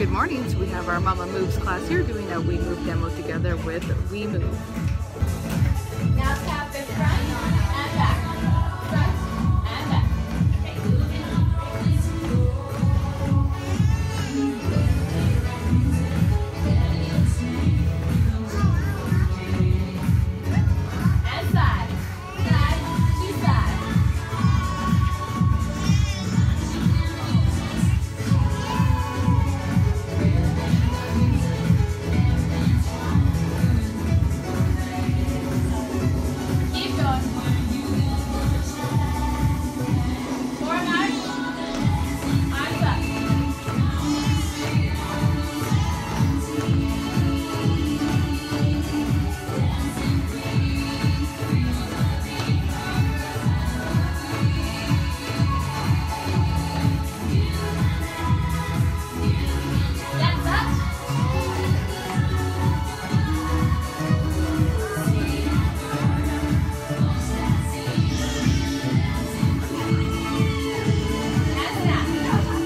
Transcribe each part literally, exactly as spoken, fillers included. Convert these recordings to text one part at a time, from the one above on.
Good morning. So we have our Mama Moves class here doing a We Move demo together with We Move. Now tap the front and back. Front and back. And side. Side to side. Keep going. Forward march. Arms up. Hands up. Hands down.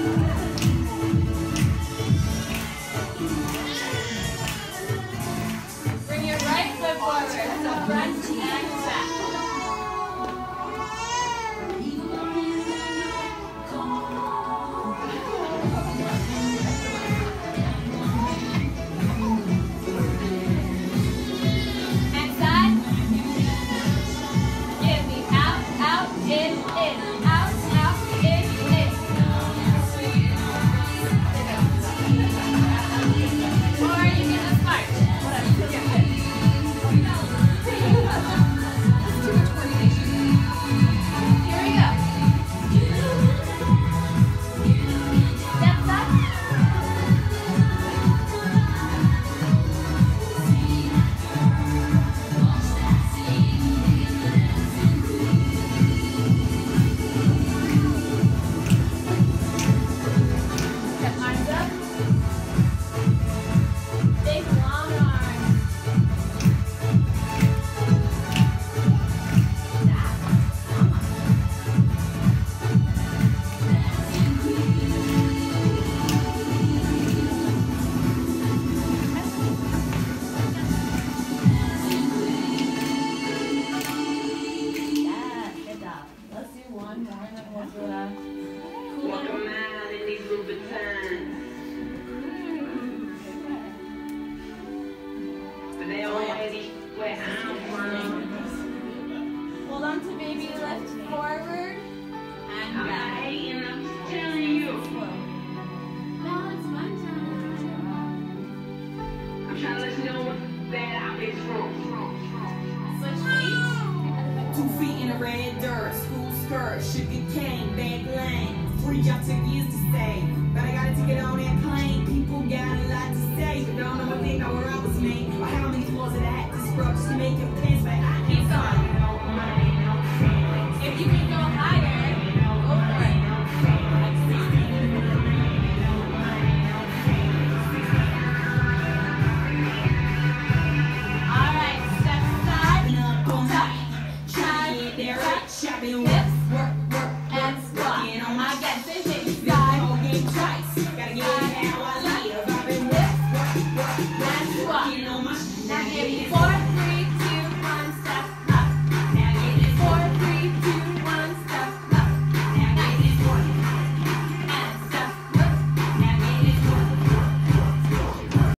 Bring your right foot forward, so front and back. And side. Give me out, out, in, in. Out, out, in, in. Or you can just march. Whatever, pick your fit. Here we go. Steps up. Step arms up. Big long arms. Yeah, good job. Let's do one more and then we'll do a cool Walk a one. mile in these Louboutins. But they already where I'm from. Hold on to baby lift forward and back. Alright, and I'm just telling you. Now it's my turn. I'm trying to let you know what bad I is from. Switch feet. Two feet in the red dirt, school skirt, sugar cane, bag lane. Three jobs took years to save.